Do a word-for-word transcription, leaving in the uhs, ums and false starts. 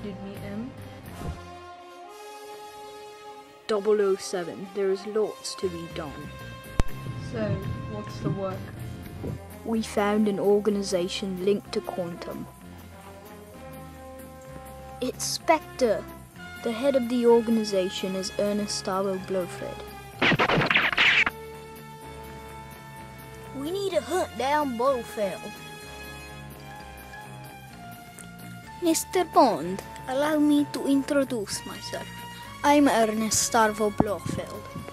did meet him. double oh seven, there is lots to be done. So, what's the work? We found an organization linked to Quantum. It's SPECTRE. The head of the organization is Ernest Blofeld. We need to hunt down Blofeld. Mister Bond, allow me to introduce myself. I'm Ernest Blofeld.